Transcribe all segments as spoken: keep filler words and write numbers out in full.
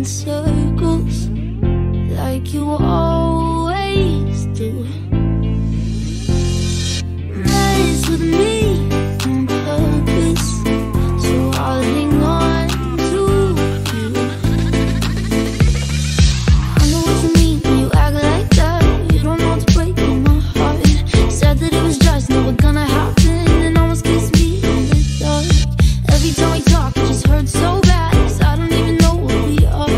in circles like you always do. Mess with me on purpose, so I'll hang on to you. I know what you mean when you act like that. You don't know how to break my heart. Said that it was just never gonna happen, and almost kissed me in the dark. Every time we talk, it just hurts so bad, 'cause I don't even know what we are.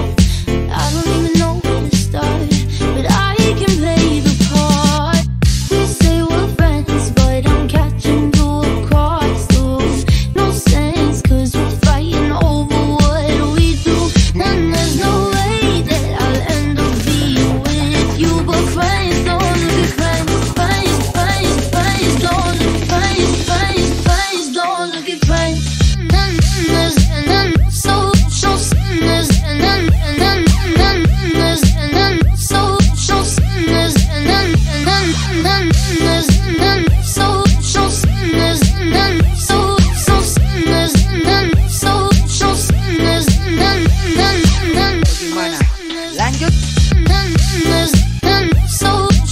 I don't even know where to start, but I can play the part. We say we're friends, but I'm catching you across the room. No sense, 'cause we're fighting over what we do. And there's no way that I'll end up being with you. But friends don't look at friends, friends, friends, friends don't look at friends, friends, friends don't look at friends. And there's and then so so there's and then and then and then there's and then so so there's and then and then and then there's and then so so there's and then so so there's and then so so there's and then and then and then Gimana? Lanjut. and then there's then so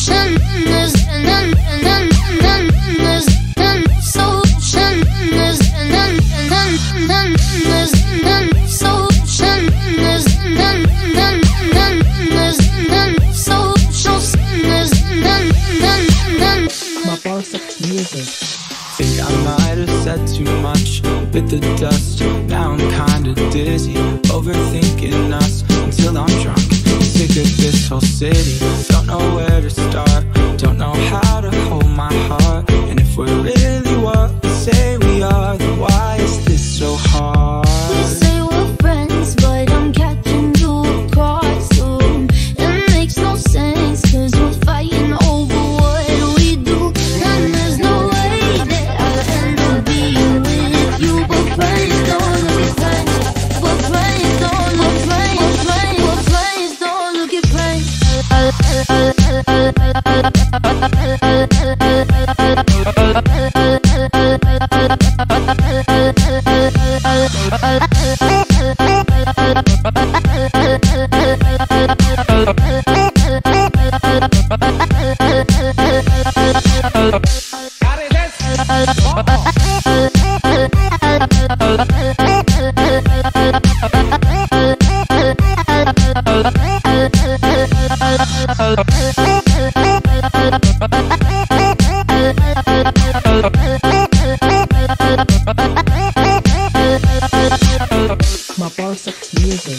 there's and then and then and then there's then so there's and then and then and then there's and then so there's and then and then and then there's and then so so there's and then and then and then My Barsex music. Think I might have said too much, bit the dust. Now I'm kinda dizzy, overthinking us until I'm drunk. Sick of this whole city, don't know where to start. Don't know how to hold my heart. And if we're really what we say we are, then why is this so hard? We say we're friends, but I'm catching you across the room. It makes no sense, 'cause we're fighting over what we do. And there's no way that I'll end up being with you. But friends don't look at friends, but friends don't look friends, friends, but friends don't look at friends. My Barsex music.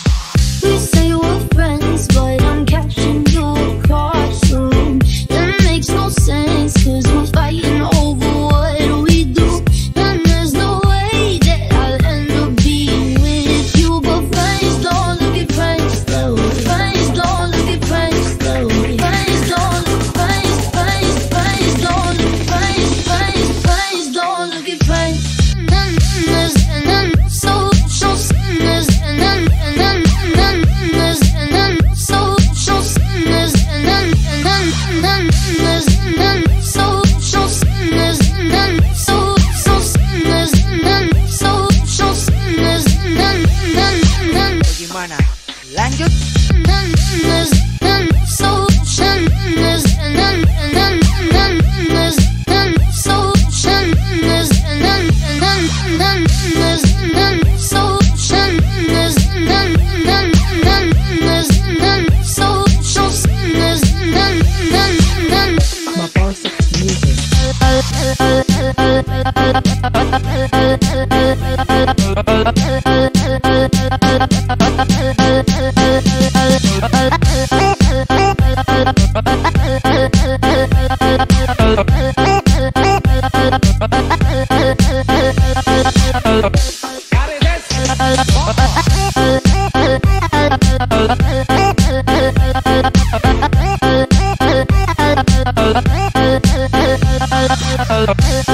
We say we're friends, but I'm catching you across the room. It makes no sense, 'cause we're fighting over what we do. And there's no way that I'll end up being with you. But friends don't look at friends, friends don't look at friends, friends don't look at friends, friends, friends don't look at friends, friends, friends don't look at friends. And then there's and then so so there's and then and then and then there's and then so so there's and then and then and then there's and then so so there's and then so so there's and then so so there's and then and then and then Gimana? Lanjut. and then there's then so there's and then and then and then there's then so there's and then and then and then there's and then so there's and then and then and then there's and then so so there's and then and then and then My Barsex music. We'll be right back.